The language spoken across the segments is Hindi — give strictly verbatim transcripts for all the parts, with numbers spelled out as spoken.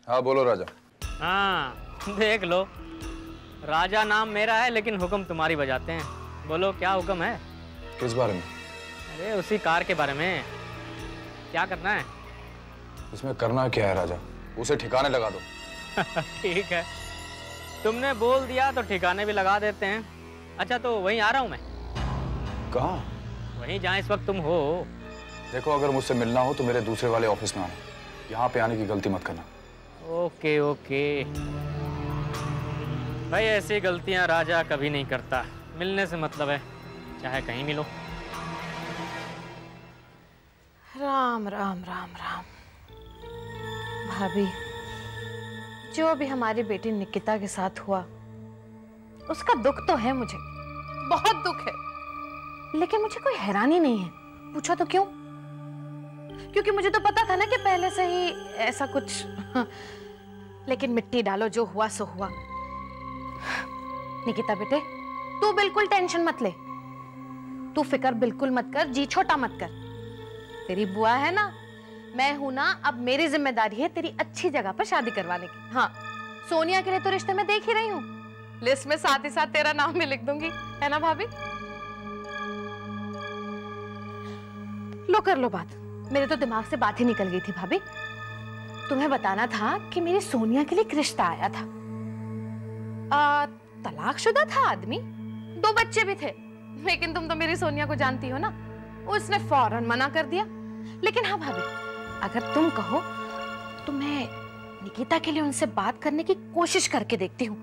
हाँ बोलो राजा। हाँ देख लो, राजा नाम मेरा है लेकिन हुक्म तुम्हारी बजाते हैं। बोलो क्या हुक्म है? किस बारे में? अरे उसी कार के बारे में। क्या करना है? इसमें करना क्या है राजा, उसे ठिकाने लगा दो। ठीक है, तुमने बोल दिया तो ठिकाने भी लगा देते हैं। अच्छा तो वहीं आ रहा हूँ मैं। कहाँ? वहीं जहाँ इस वक्त तुम हो। देखो अगर मुझसे मिलना हो तो मेरे दूसरे वाले ऑफिस में आना, यहाँ पे आने की गलती मत करना। ओके ओके भाई, ऐसी गलतियां राजा कभी नहीं करता। मिलने से मतलब है, चाहे कहीं मिलो। राम राम राम राम। भाभी, जो भी हमारी बेटी निकिता के साथ हुआ उसका दुख तो है, मुझे बहुत दुख है, लेकिन मुझे कोई हैरानी नहीं है। पूछा तो क्यों? क्योंकि मुझे तो पता था ना कि पहले से ही ऐसा कुछ। लेकिन मिट्टी डालो, जो हुआ सो हुआ। निकिता बेटे, तू बिल्कुल टेंशन मत ले, तू फिक्र बिल्कुल मत कर, जी छोटा मत कर। तेरी बुआ है ना, मैं हूं ना, अब मेरी जिम्मेदारी है तेरी अच्छी जगह पर शादी करवाने की। हाँ, सोनिया के लिए तो रिश्ते में देख ही रही हूँ, लिस्ट में साथ ही साथ तेरा नाम भी लिख दूंगी, है ना भाभी? लो कर लो बात, मेरे तो दिमाग से बात ही निकल गई थी भाभी। तुम्हें बताना था कि मेरी सोनिया के लिए एक रिश्ता आया था। आ, तलाकशुदा था आदमी, दो बच्चे भी थे, लेकिन तुम तो मेरी सोनिया को जानती हो ना, उसने फौरन मना कर दिया। लेकिन हाँ भाभी, अगर तुम कहो तो मैं निकिता के लिए उनसे बात करने की कोशिश करके देखती हूँ।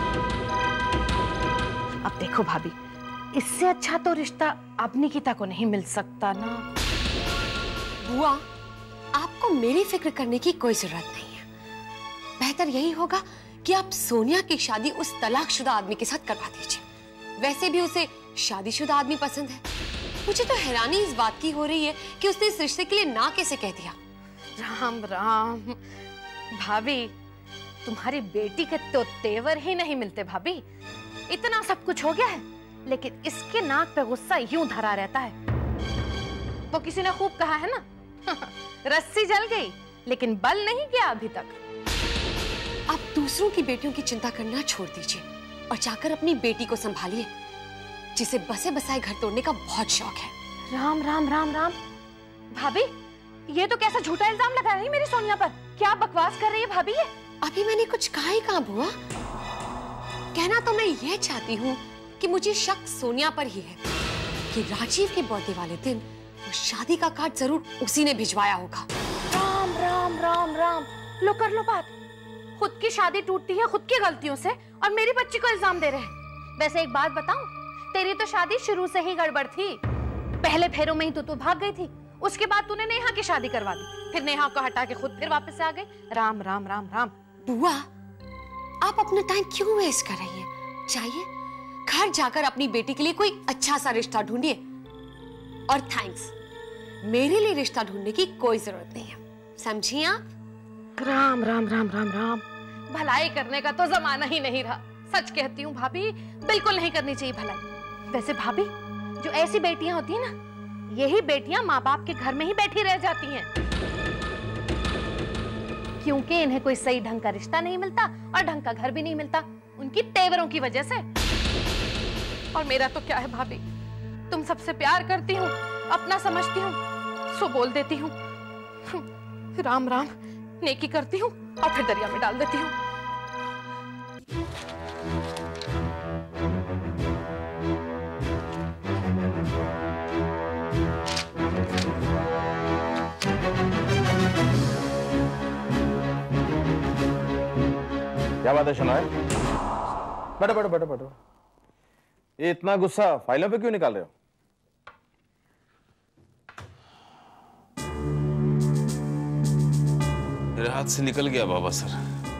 अब देखो भाभी, इससे अच्छा तो रिश्ता अब निकिता को नहीं मिल सकता ना। बुआ, आपको मेरी फिक्र करने की कोई जरूरत नहीं है। बेहतर यही होगा कि आप सोनिया की शादी उस तलाकशुदा आदमी के साथ करवा दीजिए। वैसे भी उसे शादीशुदा आदमी पसंद है। मुझे तो हैरानी इस बात की हो रही है कि उसने इस रिश्ते के लिए ना कैसे कह दिया। राम राम भाभी, तुम्हारी बेटी के तो तेवर ही नहीं मिलते भाभी। इतना सब कुछ हो गया है, लेकिन इसके नाक पे गुस्सा यूं धरा रहता है। वो किसी ने खूब कहा है ना, रस्सी जल गई लेकिन बल नहीं गया अभी तक। आप दूसरों की बेटियों की चिंता करना छोड़ दीजिए और जाकर अपनी बेटी को संभालिए, जिसे बसे बसाए घर तोड़ने का बहुत शौक है। राम राम राम राम भाभी, ये तो कैसा झूठा इल्जाम लगा रही है मेरी सोनिया पर। क्या बकवास कर रही है भाभी ये? अभी मैंने कुछ कहा ही कहा बुआ। कहना तो मैं ये चाहती हूँ कि मुझे शक सोनिया पर ही है कि राजीव के बर्थडे वाले दिन वो शादी का कार्ड जरूर उसी ने भिजवाया होगा। राम राम राम राम, लो कर लो बात। खुद की शादी टूटती है खुद की गलतियों से, और मेरी बच्ची को इल्जाम दे रहे हैं। वैसे एक बात बताऊं, तेरी तो शादी शुरू से ही गड़बड़ थी। पहले फेरों में ही तो तू भाग गई थी, उसके बाद तूने नेहा की शादी करवा दी, फिर नेहा को हटा के खुद फिर वापस आ गई। राम राम राम राम। बुआ, आप अपना टाइम क्यों वेस्ट कर रही हैं? चाहिए घर जाकर अपनी बेटी के लिए कोई अच्छा सा रिश्ता ढूंढिए। और थैंक्स, मेरे लिए रिश्ता ढूंढने की कोई जरूरत नहीं है, समझिए आप? राम राम राम राम राम। भलाई करने का तो जमाना ही नहीं रहा। सच कहती हूँ भाभी, बिल्कुल नहीं करनी चाहिए भलाई। वैसे भाभी, जो ऐसी बेटियां होती हैं ना, यही बेटियां माँ बाप के घर में ही बैठी रह जाती हैं, क्योंकि इन्हें कोई सही ढंग का रिश्ता नहीं मिलता और ढंग का घर भी नहीं मिलता, उनकी तेवरों की वजह से। और मेरा तो क्या है भाभी, तुम सबसे प्यार करती हूँ, अपना समझती हूँ, सो बोल देती हूँ। राम राम, नेकी करती हूँ और फिर दरिया में डाल देती हूँ। क्या बात है शनाए? बैठो बैठो बैठो बैठो। ये इतना गुस्सा फाइलों पे क्यों निकाल रहे हो? मेरे हाथ से निकल गया बाबा सर।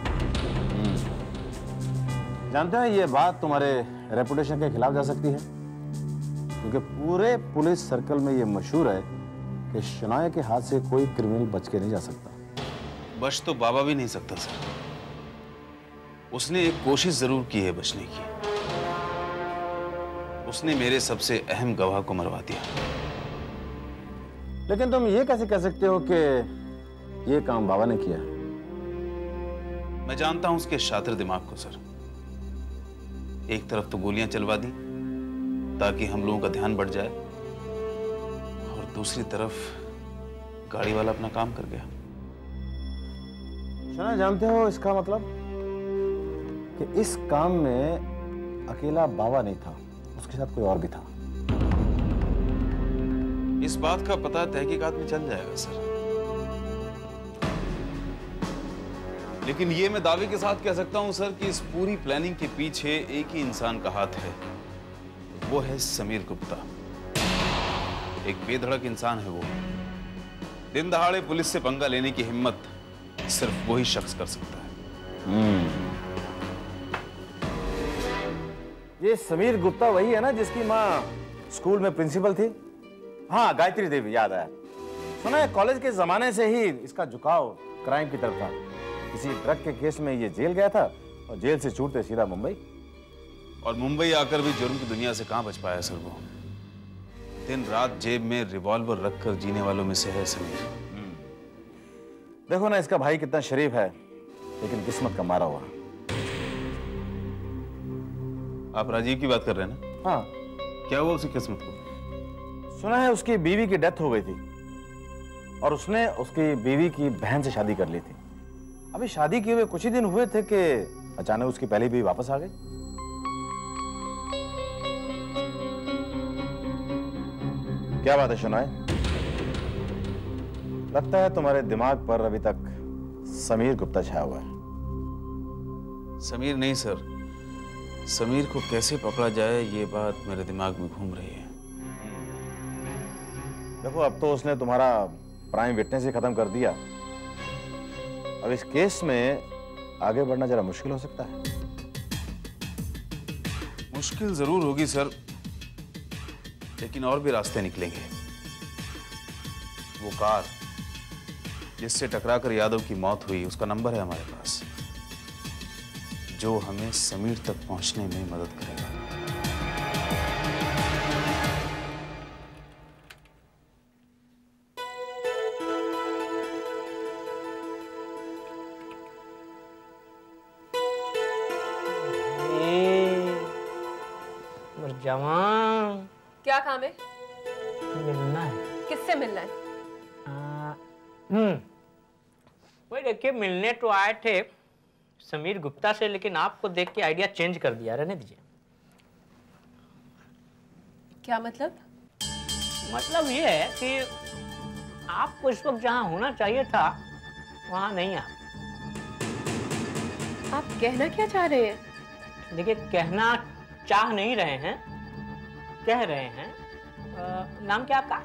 जानते हैं ये बात तुम्हारे रेपुटेशन के खिलाफ जा सकती है, क्योंकि पूरे पुलिस सर्कल में ये मशहूर है कि शनाए के हाथ से कोई क्रिमिनल बच के नहीं जा सकता। बच तो बाबा भी नहीं सकता सर, उसने एक कोशिश जरूर की है बचने की। उसने मेरे सबसे अहम गवाह को मरवा दिया। लेकिन तुम ये कैसे कह सकते हो कि ये काम बाबा ने किया? मैं जानता हूं उसके शातिर दिमाग को सर। एक तरफ तो गोलियां चलवा दी ताकि हम लोगों का ध्यान बढ़ जाए, और दूसरी तरफ गाड़ी वाला अपना काम कर गया। शनाया, जानते हो इसका मतलब कि इस काम में अकेला बाबा नहीं था, उसके साथ कोई और भी था। इस बात का पता तहकीकात में चल जाएगा सर, लेकिन ये मैं दावे के साथ कह सकता हूं सर कि इस पूरी प्लानिंग के पीछे एक ही इंसान का हाथ है, वो है समीर गुप्ता। एक बेधड़क इंसान है वो। दिन दहाड़े पुलिस से पंगा लेने की हिम्मत सिर्फ वही शख्स कर सकता है। ये समीर गुप्ता वही है ना जिसकी माँ स्कूल में प्रिंसिपल थी? हाँ, गायत्री देवी, याद आया। सुना है कॉलेज के जमाने से ही इसका झुकाव क्राइम की तरफ था। किसी ड्रग के केस में ये जेल गया था और जेल से छूटते सीधा मुंबई। और मुंबई आकर भी जुर्म की दुनिया से कहां बच पाया सर वो। दिन रात जेब में रिवॉल्वर रखकर जीने वालों में से है समीर। देखो ना इसका भाई कितना शरीफ है, लेकिन किस्मत का मारा हुआ। आप राजीव की बात कर रहे हैं ना? हाँ। क्या हुआ उसकी किस्मत को? सुना है उसकी बीवी की डेथ हो गई थी और उसने उसकी बीवी की बहन से शादी कर ली थी। अभी शादी किए हुए कुछ ही दिन हुए थे कि अचानक उसकी पहली बीवी वापस आ गई। क्या बात है शनाए? लगता है तुम्हारे दिमाग पर अभी तक समीर गुप्ता छाया हुआ है। समीर नहीं सर, समीर को कैसे पकड़ा जाए ये बात मेरे दिमाग में घूम रही है। देखो अब तो उसने तुम्हारा प्राइम विटनेस ही खत्म कर दिया। अब इस केस में आगे बढ़ना जरा मुश्किल हो सकता है। मुश्किल जरूर होगी सर, लेकिन और भी रास्ते निकलेंगे। वो कार जिससे टकराकर यादव की मौत हुई, उसका नंबर है हमारे पास, जो हमें समीर तक पहुंचने में मदद करेगा। जवान, क्या काम है? मिलना है। किससे मिलना है? आ, हम्म वही देखिए, मिलने तो आए थे समीर गुप्ता से, लेकिन आपको देख के आइडिया चेंज कर दिया। रहने दीजिए। क्या मतलब? मतलब ये है कि आपको इस वक्त जहां होना चाहिए था वहां नहीं आप। आप कहना क्या चाह रहे हैं? देखिए, कहना चाह नहीं रहे हैं, कह रहे हैं। आ, नाम क्या आपका?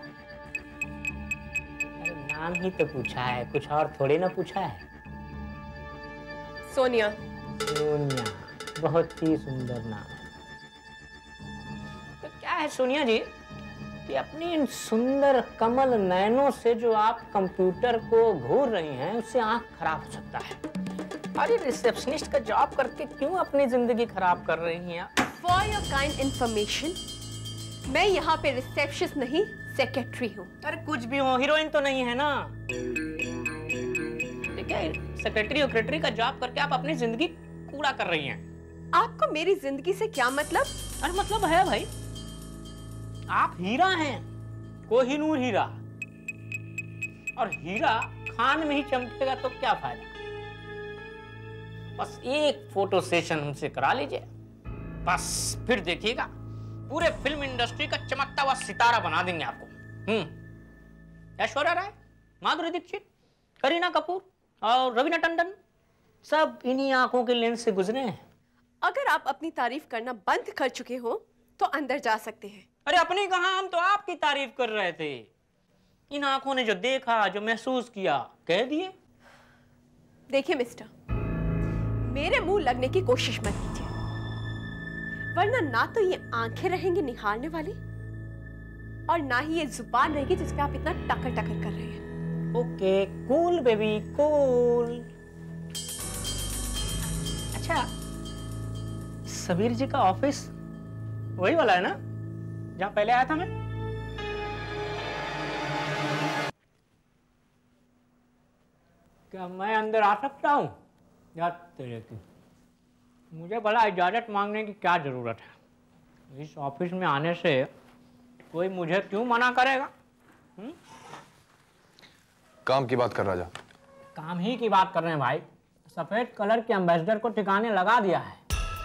अरे नाम ही तो पूछा है, कुछ और थोड़ी ना पूछा है। सोनिया। सोनिया, बहुत ही सुंदर नाम है। तो क्या है सोनिया जी कि अपनी इन सुंदर कमल नयनों से जो आप कंप्यूटर को घूर रही हैं, उससे आंख खराब हो सकता है। अरे रिसेप्शनिस्ट का जॉब करके क्यों अपनी जिंदगी खराब कर रही हैं आप? For your kind information, मैं यहाँ पे रिसेप्शनिस्ट नहीं, सेक्रेटरी हूँ। अरे कुछ भी हो, हीरोइन तो नहीं है ना। देखिए, सेक्रेटरी और सेक्रेटरी का जॉब करके आप अपनी जिंदगी कूड़ा कर रही हैं। आपको मेरी जिंदगी से क्या मतलब? अरे मतलब है भाई, आप हीरा हैं, कोहिनूर हीरा। और हीरा खान में ही चमकेगा तो क्या फायदा। बस एक फोटो सेशन हमसे करा लीजिए, बस फिर देखिएगा पूरे फिल्म इंडस्ट्री का चमकता हुआ सितारा बना देंगे आपको। हम्म ऐश्वर्या राय, माधुरी दीक्षित, करीना कपूर और रवीना टंडन सब इन्हीं आंखों के लेंस से गुजरे हैं। अगर आप अपनी तारीफ करना बंद कर चुके हो तो अंदर जा सकते हैं। अरे अपनी कहां, हम तो आपकी तारीफ कर रहे थे। इन आंखों ने जो देखा, जो महसूस किया, कह दिए। देखिए मिस्टर, मेरे मुंह लगने की कोशिश मत कीजिए, वरना ना तो ये आंखें रहेंगी निहारने वाली और ना ही ये जुबान रहेगी जिस पे आप इतना टकर टकर कर रहे हैं। Okay, cool baby, cool. अच्छा, सबीर जी का ऑफिस वही वाला है ना जहां पहले आया था मैं? क्या मैं अंदर आ सकता हूं? यार तेरे की मुझे भला इजाज़त मांगने की क्या ज़रूरत है? इस ऑफिस में आने से कोई मुझे क्यों मना करेगा? हुँ? काम की बात कर राजा। काम ही की बात कर रहे हैं भाई। सफेद कलर के एम्बेसडर को ठिकाने लगा दिया है।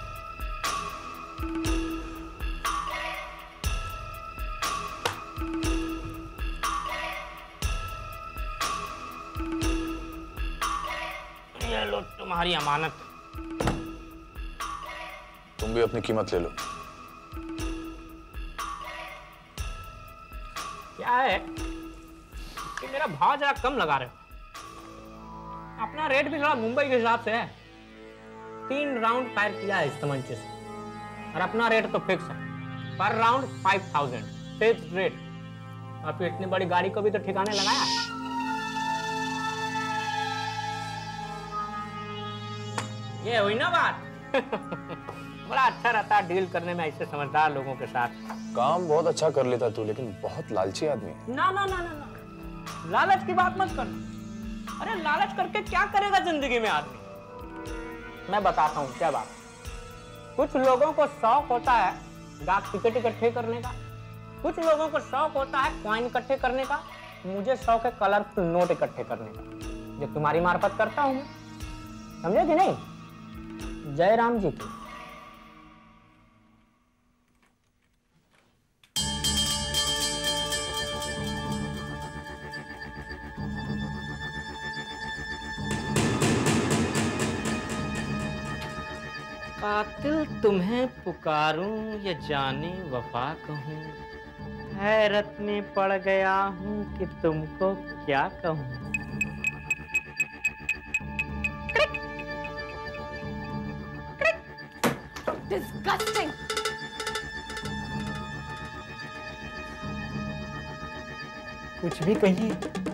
ये लो तुम्हारी अमानत। तुम भी अपनी कीमत ले लो। क्या है कि मेरा भाव जरा कम लगा रहे हो। अपना रेट भी थोड़ा मुंबई के हिसाब से है। तीन राउंड फायर किया है इस तमंचे से और अपना रेट तो फिक्स है, पर round five thousand fix rate. और फिर इतनी बड़ी गाड़ी को भी तो ठिकाने लगाया है। ये हुई ना बात। बड़ा अच्छा रहता है डील करने में ऐसे समझदार लोगों के साथ। काम बहुत अच्छा कर लेता तू, लेकिन बहुत लालची आदमी है। ना ना ना ना ना, लालच की बात मत करना। अरे लालच करके क्या करेगा जिंदगी में आदमी? मैं बताता हूँ क्या बात। कुछ लोगों को शौक होता है डाक टिकट इकट्ठे करने का, कुछ लोगों को शौक होता है कॉइन इकट्ठे करने का। मुझे शौक है कलरफुल नोट इकट्ठे करने का, जो तुम्हारी मार्फत करता हूँ। समझे कि नहीं? जय राम जी की। कातिल तुम्हें पुकारूं या जाने वफा कहूं, हैरत में पड़ गया हूं कि तुमको क्या कहूं। Disgusting! कुछ भी कहिए,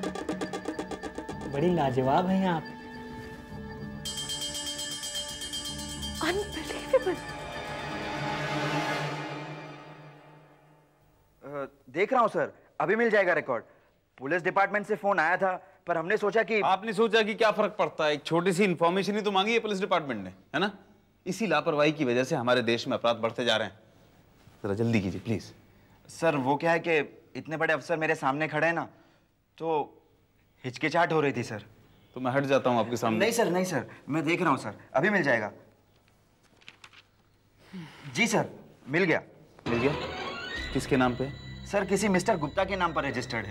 बड़ी लाजवाब हैं आप। Unbelievable! देख रहा हूँ सर, अभी मिल जाएगा रिकॉर्ड। पुलिस डिपार्टमेंट से फोन आया था, पर हमने सोचा कि आपने सोचा कि क्या फर्क पड़ता है, एक छोटी सी इंफॉर्मेशन ही तो मांगी है पुलिस डिपार्टमेंट ने, है ना? इसी लापरवाही की वजह से हमारे देश में अपराध बढ़ते जा रहे हैं। जरा जल्दी कीजिए प्लीज। सर वो क्या है कि इतने बड़े अफसर मेरे सामने खड़े हैं ना, तो हिचकिचाहट हो रही थी सर। तो मैं हट जाता हूँ आपके सामने। नहीं सर, नहीं सर, मैं देख रहा हूँ सर, अभी मिल जाएगा। जी सर, मिल गया। मिल गया? किसके नाम पे? सर किसी मिस्टर गुप्ता के नाम पर रजिस्टर्ड है।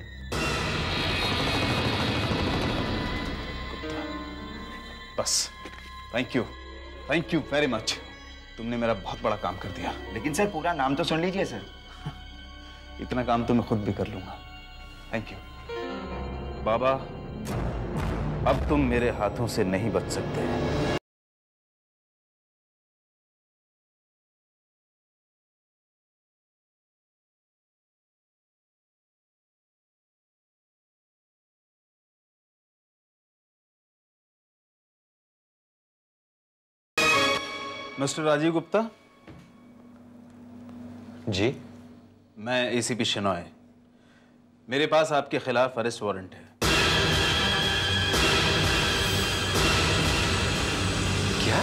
बस, thank you, thank you very much. तुमने मेरा बहुत बड़ा काम कर दिया। लेकिन सर पूरा नाम तो सुन लीजिए सर। इतना काम तो मैं खुद भी कर लूंगा। थैंक यू बाबा, अब तुम मेरे हाथों से नहीं बच सकते। मिस्टर राजीव गुप्ता। जी? मैं एसीपी शेनॉय। मेरे पास आपके खिलाफ अरेस्ट वारंट है। क्या?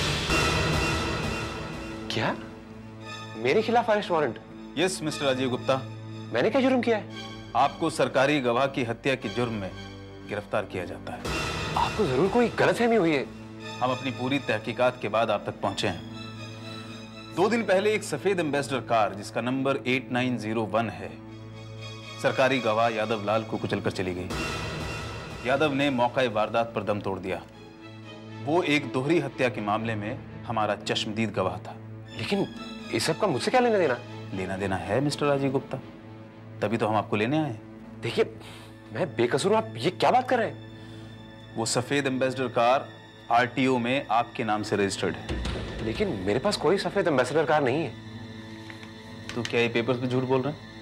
क्या? मेरे खिलाफ arrest warrant? Yes mister Rajiv Gupta. मैंने क्या जुर्म किया है? आपको सरकारी गवाह की हत्या के जुर्म में गिरफ्तार किया जाता है। आपको जरूर कोई गलतफहमी हुई है। हम अपनी पूरी तहकीकात के बाद आप तक पहुंचे हैं। दो दिन पहले एक सफेद एम्बेसडर कार जिसका number eight nine zero one है, सरकारी गवाह यादव लाल को कुचलकर चली गई। यादव ने मौका वारदात पर दम तोड़ दिया। वो एक दोहरी हत्या के मामले में हमारा चश्मदीद गवाह था। लेकिन इस सब का मुझसे क्या लेना देना? लेना देना है मिस्टर राजीव गुप्ता, तभी तो हम आपको लेने आए। देखिए, मैं बेकसूर हूं, आप ये क्या बात कर रहे हैं? वो सफेद एम्बेसडर कार आरटीओ में आपके नाम से रजिस्टर्ड है। लेकिन मेरे पास कोई सफेद एम्बेसडर कार नहीं है। तो क्या ये पेपर्स पे झूठ बोल रहे हैं?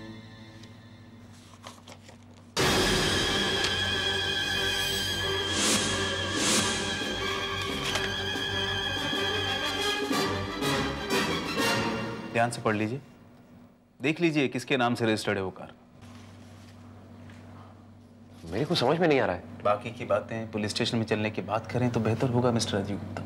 ध्यान से पढ़ लीजिए, देख लीजिए किसके नाम से रजिस्टर्ड है वो कार। मेरे को समझ में नहीं आ रहा है। बाकी की बातें पुलिस स्टेशन में चलने की बात करें तो बेहतर होगा मिस्टर राजीव गुप्ता।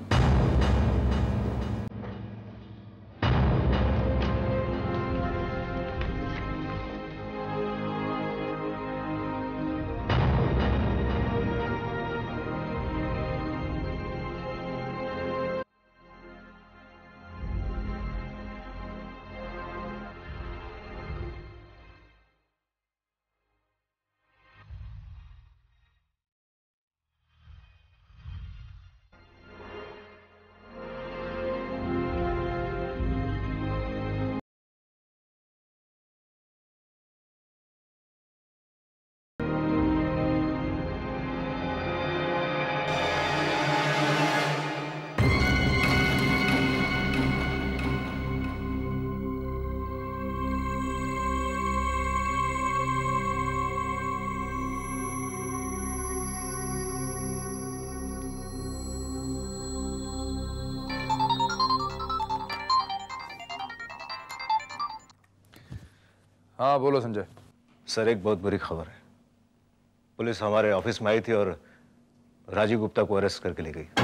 हाँ बोलो संजय। सर एक बहुत बुरी खबर है। पुलिस हमारे ऑफिस में आई थी और राजीव गुप्ता को अरेस्ट करके ले गई।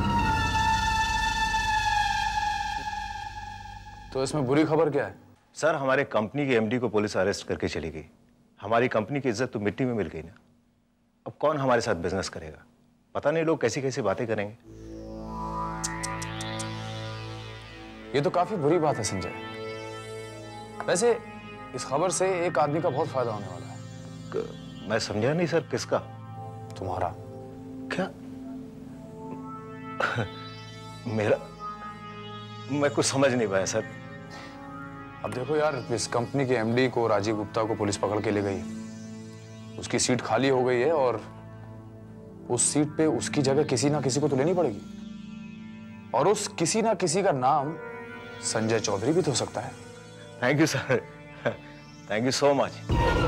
तो इसमें बुरी खबर क्या है? सर हमारे कंपनी के एमडी को पुलिस अरेस्ट करके चली गई। हमारी कंपनी की इज्जत तो मिट्टी में मिल गई ना। अब कौन हमारे साथ बिजनेस करेगा? पता नहीं लोग कैसी कैसी बातें करेंगे। ये तो काफी बुरी बात है संजय। वैसे इस खबर से एक आदमी का बहुत फायदा होने वाला है। मैं समझा नहीं सर, किसका? तुम्हारा। क्या? मेरा? मैं कुछ समझ नहीं पाया सर। अब देखो यार, इस कंपनी के एमडी को, राजीव गुप्ता को पुलिस पकड़ के ले गई है। उसकी सीट खाली हो गई है और उस सीट पे उसकी जगह किसी ना किसी को तो लेनी पड़ेगी। और उस किसी ना किसी का नाम संजय चौधरी भी तो हो सकता है। Thank you sir, thank you so much.